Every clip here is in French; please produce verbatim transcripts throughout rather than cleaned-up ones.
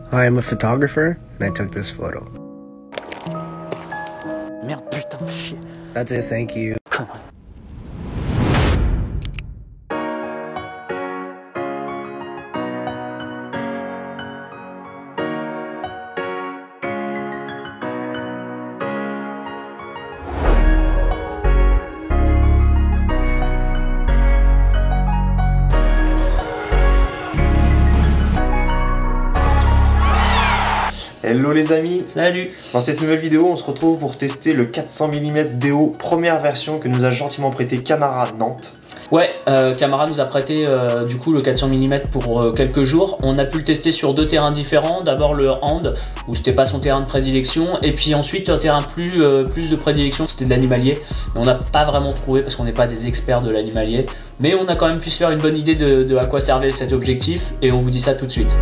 I am a photographer, and I took this photo. Merde, putain, chier. That's it, thank you. Come on. Hello les amis. Salut. Dans cette nouvelle vidéo, on se retrouve pour tester le quatre cents millimètres D O première version que nous a gentiment prêté Camara Nantes. Ouais, euh, Camara nous a prêté euh, du coup le quatre cents millimètres pour euh, quelques jours. On a pu le tester sur deux terrains différents. D'abord le hand, où c'était pas son terrain de prédilection, et puis ensuite un terrain plus, euh, plus de prédilection, c'était de l'animalier. On n'a pas vraiment trouvé parce qu'on n'est pas des experts de l'animalier, mais on a quand même pu se faire une bonne idée de, de à quoi servait cet objectif, et on vous dit ça tout de suite.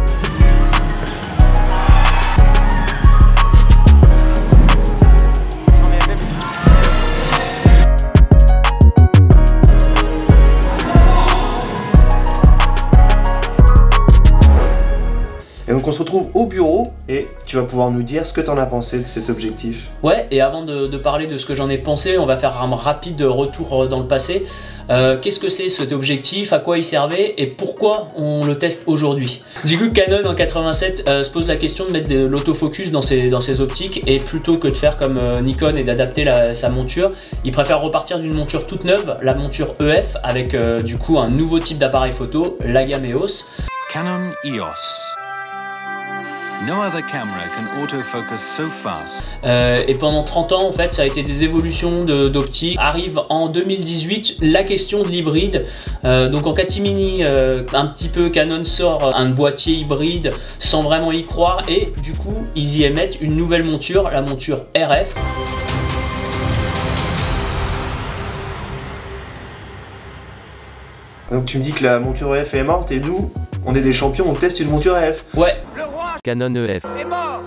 Et donc on se retrouve au bureau et tu vas pouvoir nous dire ce que tu en as pensé de cet objectif. Ouais, et avant de, de parler de ce que j'en ai pensé, on va faire un rapide retour dans le passé. Euh, Qu'est-ce que c'est cet objectif, à quoi il servait et pourquoi on le teste aujourd'hui? Du coup, Canon en quatre-vingt-sept euh, se pose la question de mettre de l'autofocus dans ses, dans ses optiques, et plutôt que de faire comme euh, Nikon et d'adapter sa monture, il préfère repartir d'une monture toute neuve, la monture E F, avec euh, du coup un nouveau type d'appareil photo, la gamme E O S. Canon E O S. No other camera can autofocus so fast. Euh, et pendant trente ans, en fait, ça a été des évolutions d'optique. Arrive en deux mille dix-huit la question de l'hybride. Euh, donc en catimini, euh, un petit peu, Canon sort un boîtier hybride sans vraiment y croire, et du coup, ils y émettent une nouvelle monture, la monture R F. Donc tu me dis que la monture E F est morte et nous, on est des champions, on teste une monture E F. Ouais. Le roi Canon E F. est mort.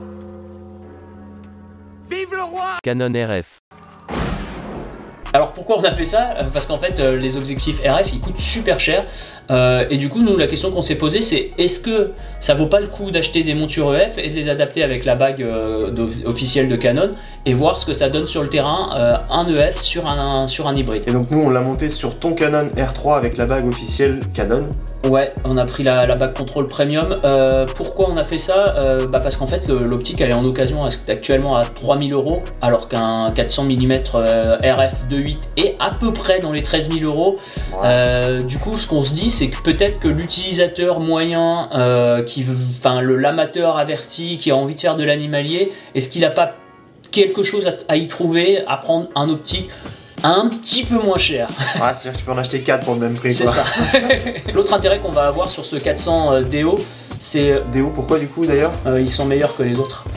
Vive le roi. Canon R F. Alors pourquoi on a fait ça? Parce qu'en fait euh, les objectifs R F ils coûtent super cher, euh, et du coup nous la question qu'on s'est posée c'est est-ce que ça vaut pas le coup d'acheter des montures E F et de les adapter avec la bague euh, officielle de Canon et voir ce que ça donne sur le terrain, euh, un E F sur un, sur un hybride. Et donc nous on l'a monté sur ton Canon R trois avec la bague officielle Canon. Ouais, on a pris la, la bague contrôle premium. Euh, pourquoi on a fait ça? euh, bah Parce qu'en fait l'optique elle est en occasion actuellement à trois mille euros, alors qu'un quatre cents millimètres euh, R F deux huit est à peu près dans les treize mille euros. Ouais. Euh, du coup ce qu'on se dit c'est que peut-être que l'utilisateur moyen, euh, qui, enfin l'amateur averti qui a envie de faire de l'animalier, est-ce qu'il n'a pas quelque chose à, à y trouver, à prendre un optique un petit peu moins cher. Ah, c'est-à-dire que tu peux en acheter quatre pour le même prix. C'est ça. L'autre intérêt qu'on va avoir sur ce quatre cents D O, c'est... D O, pourquoi du coup d'ailleurs? euh, Ils sont meilleurs que les autres.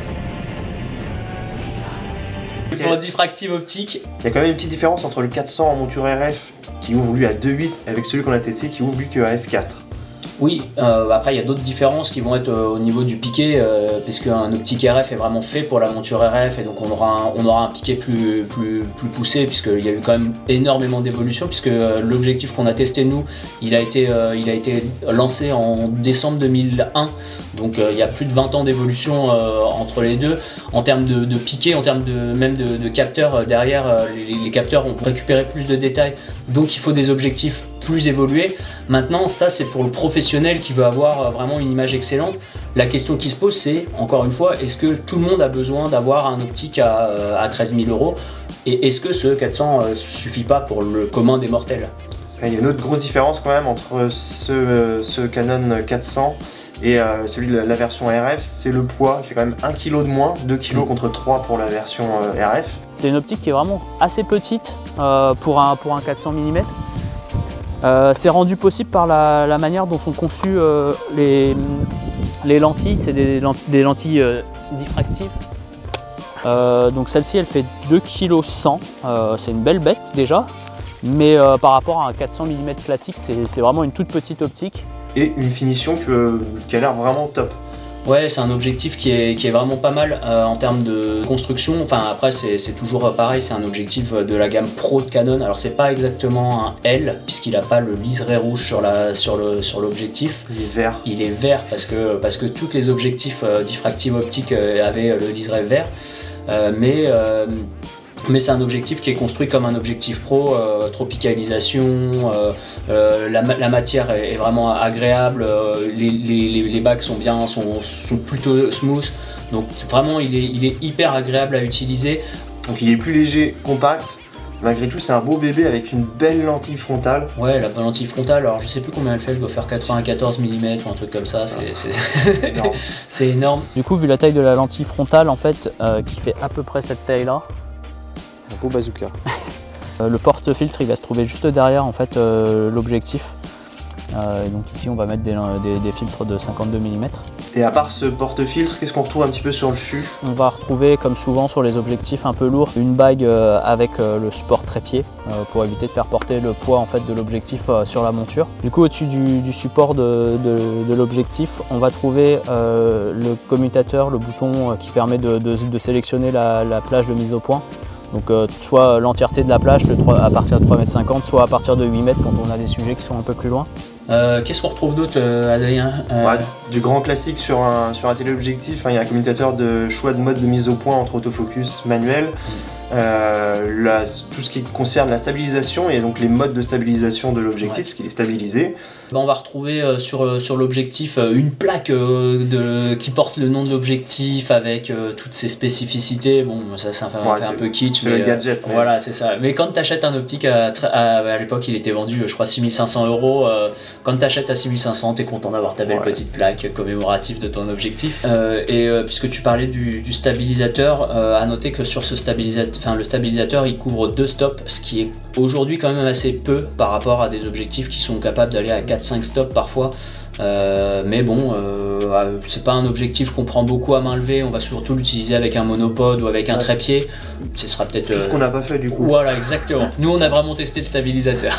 Okay. Pour diffractive optique. Il y a quand même une petite différence entre le quatre cents en monture R F qui ouvre lui à deux huit avec celui qu'on a testé qui ouvre lui que à F quatre. Oui, euh, après il y a d'autres différences qui vont être euh, au niveau du piqué, euh, puisque un optique R F est vraiment fait pour la monture R F, et donc on aura un, on aura un piqué plus, plus, plus poussé, puisqu'il y a eu quand même énormément d'évolution, puisque euh, l'objectif qu'on a testé nous, il a été, euh, il a été lancé en décembre deux mille un, donc euh, il y a plus de vingt ans d'évolution euh, entre les deux. En termes de, de piqué, en termes de, même de, de capteurs, euh, derrière euh, les, les capteurs ont récupéré plus de détails, donc il faut des objectifs plus évolués. Maintenant ça c'est pour le professionnel qui veut avoir vraiment une image excellente. La question qui se pose c'est, encore une fois, est-ce que tout le monde a besoin d'avoir un optique à, à treize mille euros, et est-ce que ce quatre cents euh, suffit pas pour le commun des mortels? Il y a une autre grosse différence quand même entre ce, ce Canon quatre cents et euh, celui de la version R F, c'est le poids. Il fait quand même un kilo de moins, deux kilos contre trois pour la version euh, R F. C'est une optique qui est vraiment assez petite euh, pour, un, pour un quatre cents millimètres. Euh, c'est rendu possible par la, la manière dont sont conçues euh, les, les lentilles. C'est des, des lentilles euh, diffractives. Euh, donc celle-ci elle fait deux virgule cent kilos, euh, c'est une belle bête déjà, mais euh, par rapport à un quatre cents millimètres classique c'est vraiment une toute petite optique. Et une finition que, qui a l'air vraiment top. Ouais, c'est un objectif qui est, qui est vraiment pas mal euh, en termes de construction. Enfin, après, c'est toujours pareil, c'est un objectif de la gamme Pro de Canon. Alors, c'est pas exactement un L, puisqu'il n'a pas le liseré rouge sur la, sur le, sur l'objectif. Il est vert. Il est vert parce que, parce que tous les objectifs euh, diffractive optique euh, avaient le liseré vert. Euh, mais euh, mais c'est un objectif qui est construit comme un objectif pro, euh, tropicalisation, euh, euh, la, la matière est, est vraiment agréable, euh, les, les, les bacs sont bien, sont, sont plutôt smooth, donc vraiment il est, il est hyper agréable à utiliser. Donc il est plus léger, compact. Malgré tout, c'est un beau bébé avec une belle lentille frontale. Ouais, la lentille frontale, alors je sais plus combien elle fait, elle doit faire quatre-vingt-quatorze millimètres ou un truc comme ça, ça. c'est énorme. C'est énorme. Du coup, vu la taille de la lentille frontale, en fait, euh, qui fait à peu près cette taille-là, un beau bazooka. euh, le porte-filtre, il va se trouver juste derrière en fait euh, l'objectif. Euh, donc ici, on va mettre des, des, des filtres de cinquante-deux millimètres. Et à part ce porte-filtre, qu'est-ce qu'on retrouve un petit peu sur le fût? On va retrouver, comme souvent sur les objectifs un peu lourds, une bague euh, avec euh, le support trépied euh, pour éviter de faire porter le poids en fait, de l'objectif euh, sur la monture. Du coup, au-dessus du, du support de, de, de l'objectif, on va trouver euh, le commutateur, le bouton euh, qui permet de, de, de sélectionner la, la plage de mise au point. Donc euh, soit l'entièreté de la plage le trois, à partir de trois mètres cinquante, soit à partir de huit mètres quand on a des sujets qui sont un peu plus loin. Euh, Qu'est-ce qu'on retrouve d'autre, euh, Adrien? euh... ouais, Du grand classique sur un, sur un téléobjectif, hein, il y a un commutateur de choix de mode de mise au point entre autofocus manuel. Euh, la, tout ce qui concerne la stabilisation et donc les modes de stabilisation de l'objectif, ouais. Ce qui est stabilisé. Ben, on va retrouver euh, sur, sur l'objectif euh, une plaque euh, de, qui porte le nom de l'objectif avec euh, toutes ses spécificités. Bon, ça, ça fait, ouais, fait un peu kitsch. C'est le gadget. Euh, mais... Voilà, c'est ça. Mais quand tu achètes un optique, à, à, à l'époque il était vendu, je crois, six mille cinq cents euros. Euh, quand tu achètes à six mille cinq cents, tu es content d'avoir ta belle ouais. petite plaque commémorative de ton objectif. Euh, et euh, puisque tu parlais du, du stabilisateur, euh, à noter que sur ce stabilisateur, enfin, le stabilisateur il couvre deux stops, ce qui est aujourd'hui quand même assez peu par rapport à des objectifs qui sont capables d'aller à quatre cinq stops parfois. Euh, mais bon, euh, c'est pas un objectif qu'on prend beaucoup à main levée, on va surtout l'utiliser avec un monopode ou avec un ouais. trépied. Ce sera peut-être. Tout ce qu'on n'a pas fait du coup. Voilà, exactement. Nous on a vraiment testé le stabilisateur.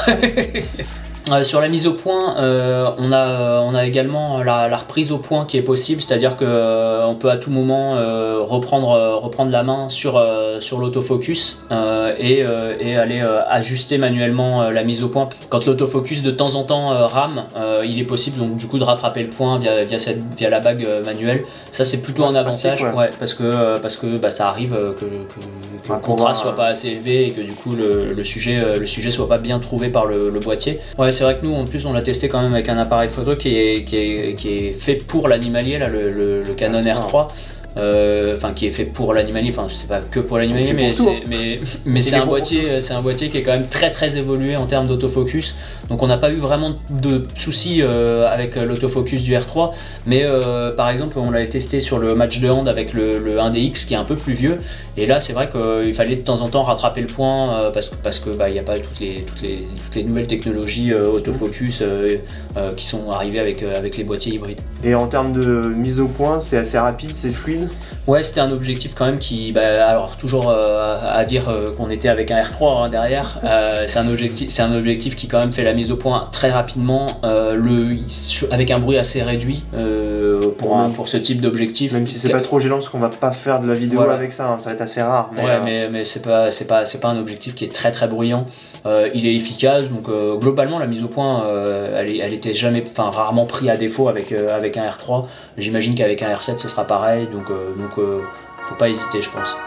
Euh, sur la mise au point, euh, on, a, on a également la, la reprise au point qui est possible, c'est-à-dire qu'on euh, peut à tout moment euh, reprendre, euh, reprendre la main sur, euh, sur l'autofocus euh, et, euh, et aller euh, ajuster manuellement euh, la mise au point. Quand l'autofocus de temps en temps euh, rame, euh, il est possible donc du coup de rattraper le point via, via, cette, via la bague euh, manuelle. Ça c'est plutôt ouais, un avantage pratique, ouais. Ouais, parce que, euh, parce que bah, ça arrive euh, que, que, que le contraste soit pas assez élevé et que du coup le, le, sujet, euh, le sujet soit pas bien trouvé par le, le boîtier. Ouais, c'est vrai que nous en plus on l'a testé quand même avec un appareil photo qui est, qui est, qui est fait pour l'animalier, là, le, le, le Canon R trois. Enfin, euh, qui est fait pour l'animalier, enfin c'est pas que pour l'animalier, mais c'est mais, mais c'est un boîtier, c'est un boîtier qui est quand même très très évolué en termes d'autofocus. Donc on n'a pas eu vraiment de soucis euh, avec l'autofocus du R trois, mais euh, par exemple on l'avait testé sur le match de hand avec le, le un D X qui est un peu plus vieux, et là c'est vrai qu'il fallait de temps en temps rattraper le point euh, parce que parce que bah il n'y a pas toutes les toutes les toutes les nouvelles technologies euh, autofocus euh, euh, qui sont arrivées avec euh, avec les boîtiers hybrides. Et en termes de mise au point, c'est assez rapide, c'est fluide. Ouais, c'était un objectif quand même qui, bah, alors toujours euh, à dire euh, qu'on était avec un R trois hein, derrière, euh, c'est un objectif, c'est un objectif qui quand même fait la mise au point très rapidement, euh, le, avec un bruit assez réduit euh, pour, un, pour ce type d'objectif. Même si c'est pas trop gênant parce qu'on va pas faire de la vidéo voilà. avec ça, hein, ça va être assez rare. Mais ouais, euh... mais, mais c'est pas, c'est pas, c'est pas un objectif qui est très très bruyant. Euh, il est efficace, donc euh, globalement la mise au point, euh, elle, elle était jamais, enfin rarement pris à défaut avec euh, avec un R trois. J'imagine qu'avec un R sept ce sera pareil, donc euh, donc euh, faut pas hésiter, je pense.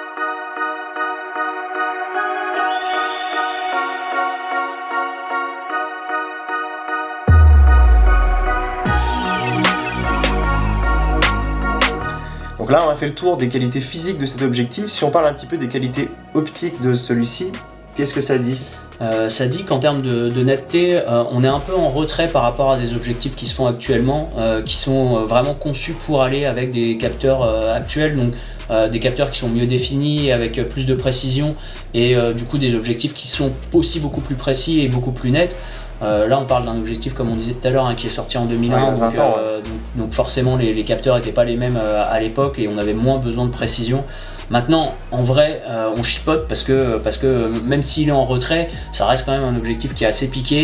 Donc là on a fait le tour des qualités physiques de cet objectif. Si on parle un petit peu des qualités optiques de celui-ci, qu'est-ce que ça dit ? Euh, ça dit qu'en termes de, de netteté, euh, on est un peu en retrait par rapport à des objectifs qui se font actuellement, euh, qui sont vraiment conçus pour aller avec des capteurs euh, actuels, donc euh, des capteurs qui sont mieux définis, avec plus de précision, et euh, du coup des objectifs qui sont aussi beaucoup plus précis et beaucoup plus nets. Euh, là on parle d'un objectif comme on disait tout à l'heure hein, qui est sorti en deux mille un, ouais, donc, euh, donc, donc forcément les, les capteurs n'étaient pas les mêmes euh, à l'époque et on avait moins besoin de précision. Maintenant, en vrai, euh, on chipote parce que, parce que même s'il est en retrait, ça reste quand même un objectif qui est assez piqué.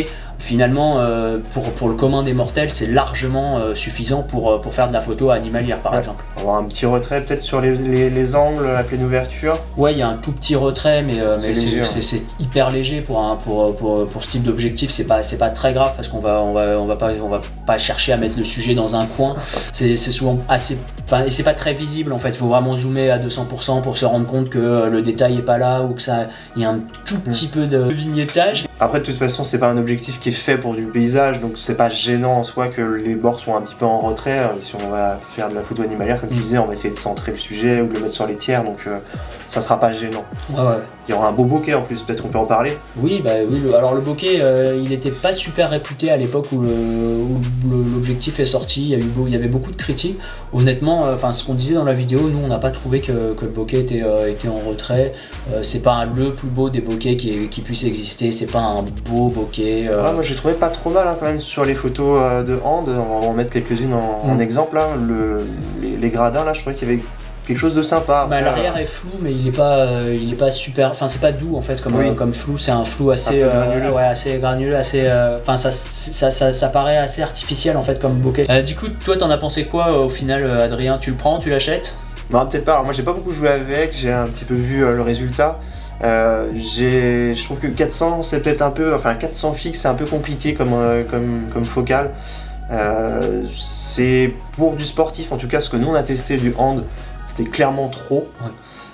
finalement, euh, pour, pour le commun des mortels, c'est largement euh, suffisant pour, pour faire de la photo animalière, par ouais. exemple. On va avoir un petit retrait peut-être sur les, les, les angles, la pleine ouverture. Ouais, il y a un tout petit retrait, mais, euh, mais léger, c'est hein. hyper léger pour, un, pour, pour, pour ce type d'objectif. C'est pas, pas très grave parce qu'on va, on va, on va, pas, on va pas chercher à mettre le sujet dans un coin. C'est souvent assez... Enfin, et c'est pas très visible en fait. Il faut vraiment zoomer à deux cents pour cent pour se rendre compte que le détail est pas là ou que ça, il y a un tout petit mmh. peu de vignettage. Après, de toute façon, c'est pas un objectif qui est fait pour du paysage, donc c'est pas gênant en soi que les bords soient un petit peu en retrait. Si on va faire de la photo animalière, comme tu disais, on va essayer de centrer le sujet ou de le mettre sur les tiers, donc euh, ça sera pas gênant. Ouais, ouais. Il y aura un beau bokeh en plus, peut-être qu'on peut en parler. Oui, bah oui. Le, alors le bokeh, euh, il était pas super réputé à l'époque où l'objectif est sorti. Il y, a eu beau, il y avait beaucoup de critiques. Honnêtement, enfin euh, ce qu'on disait dans la vidéo, nous on n'a pas trouvé que, que le bokeh était, euh, était en retrait. Euh, c'est pas un, le plus beau des bokehs qui, qui puisse exister. C'est pas un beau bokeh. Euh... Ah, moi j'ai trouvé pas trop mal hein, quand même sur les photos euh, de hand. On va en mettre quelques-unes en, mm. en exemple. Là. Le, les, les gradins, là, je trouvais qu'il y avait quelque chose de sympa. Bah, l'arrière est flou, mais il est pas, euh, il est pas super. Enfin, c'est pas doux en fait comme, oui. euh, comme flou. C'est un flou assez, un euh, granuleux. Ouais, assez granuleux, assez. Enfin, euh, ça, ça, ça, ça paraît assez artificiel en fait comme bokeh. Euh, du coup, toi, t'en as pensé quoi euh, au final, euh, Adrien? Tu le prends, tu l'achètes? Non, peut-être pas. Alors, moi, j'ai pas beaucoup joué avec. J'ai un petit peu vu euh, le résultat. Euh, je trouve que quatre cents, c'est peut-être un peu. Enfin, quatre cents fixe, c'est un peu compliqué comme, euh, comme, comme focale. Euh, c'est pour du sportif, en tout cas, ce que nous on a testé du hand. C'était clairement trop. Ouais.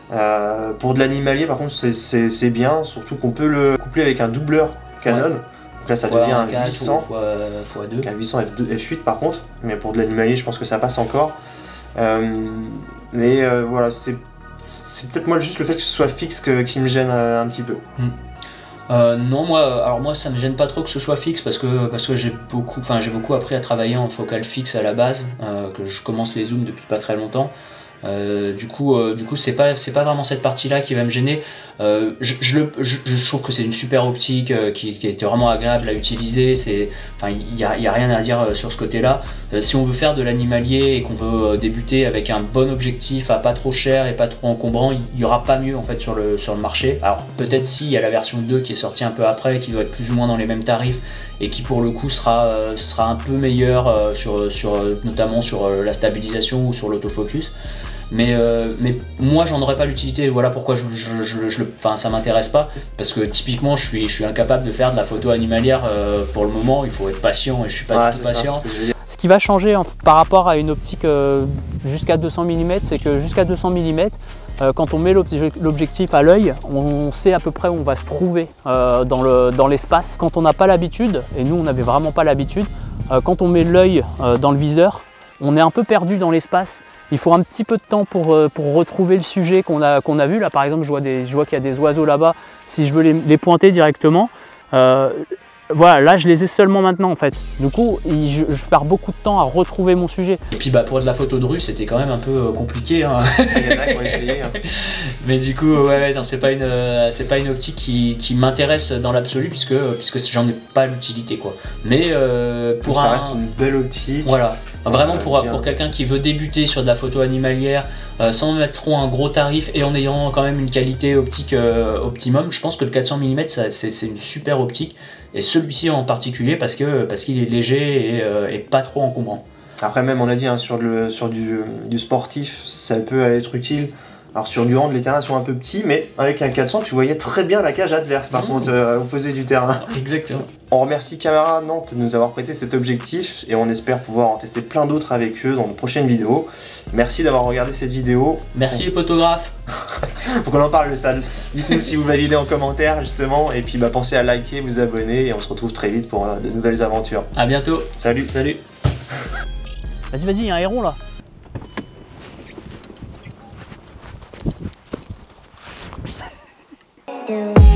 Euh, pour de l'animalier, par contre, c'est bien, surtout qu'on peut le coupler avec un doubleur Canon. Ouais. Donc là, ça fois devient un quatre, huit cents. fois deux. Un huit cents F huit par contre. Mais pour de l'animalier, je pense que ça passe encore. Euh, mais euh, voilà, c'est peut-être moi juste le fait que ce soit fixe que, qui me gêne euh, un petit peu. Mm. Euh, non, moi, alors moi, ça me gêne pas trop que ce soit fixe parce que parce que j'ai beaucoup, enfin j'ai beaucoup appris à travailler en focale fixe à la base, euh, que je commence les zooms depuis pas très longtemps. Euh, du coup, euh, du coup, c'est pas c'est pas vraiment cette partie-là qui va me gêner. Euh, je, je, le, je, je trouve que c'est une super optique euh, qui, qui était vraiment agréable à utiliser. C'est, enfin, il y a, y a rien à dire euh, sur ce côté-là. Euh, si on veut faire de l'animalier et qu'on veut euh, débuter avec un bon objectif à pas trop cher et pas trop encombrant, il y aura pas mieux en fait sur le sur le marché. Alors peut-être si il y a la version deux qui est sortie un peu après, qui doit être plus ou moins dans les mêmes tarifs et qui pour le coup sera euh, sera un peu meilleur euh, sur sur euh, notamment sur euh, la stabilisation ou sur l'autofocus. Mais, euh, mais moi j'en aurais pas l'utilité, voilà pourquoi je, je, je, je, enfin, ça m'intéresse pas, parce que typiquement je suis, je suis incapable de faire de la photo animalière euh, pour le moment, il faut être patient et je suis pas ah, du tout patient. Ça, ce, ce qui va changer en, par rapport à une optique euh, jusqu'à deux cents millimètres, c'est que jusqu'à deux cents millimètres, euh, quand on met l'objectif à l'œil, on sait à peu près où on va se trouver euh, dans l'espace. Quand on n'a pas l'habitude, et nous on n'avait vraiment pas l'habitude, euh, quand on met l'œil euh, dans le viseur, on est un peu perdu dans l'espace. Il faut un petit peu de temps pour, pour retrouver le sujet qu'on a, qu'on a vu. Là par exemple, je vois, vois qu'il y a des oiseaux là-bas. Si je veux les, les pointer directement, euh, voilà, là je les ai seulement maintenant en fait. Du coup, je, je perds beaucoup de temps à retrouver mon sujet. Et puis bah, pour de la photo de rue, c'était quand même un peu compliqué. Hein. Il y en a qui ont essayé. Hein. Mais du coup, ouais, ouais c'est pas une, c'est pas une optique qui, qui m'intéresse dans l'absolu puisque, puisque j'en ai pas l'utilité quoi. Mais euh, pour ça un, reste une belle optique. Voilà. Vraiment euh, pour, pour quelqu'un qui veut débuter sur de la photo animalière euh, sans mettre trop un gros tarif et en ayant quand même une qualité optique euh, optimum, je pense que le quatre cents millimètres c'est une super optique et celui-ci en particulier parce que parce qu'il est léger et, euh, et pas trop encombrant. Après même on a dit hein, sur, le, sur du, du sportif ça peut être utile. Alors sur du hand les terrains sont un peu petits mais avec un quatre cents tu voyais très bien la cage adverse par mmh. contre euh, opposé du terrain. Exactement. On remercie Camera Nantes de nous avoir prêté cet objectif et on espère pouvoir en tester plein d'autres avec eux dans de prochaines vidéos. Merci d'avoir regardé cette vidéo. Merci les photographes. Faut qu'on en parle de ça. Dites-nous si vous validez en commentaire justement et puis bah, pensez à liker, vous abonner et on se retrouve très vite pour euh, de nouvelles aventures. A bientôt. Salut. Salut. Vas-y, vas-y, il y a un héron là. Do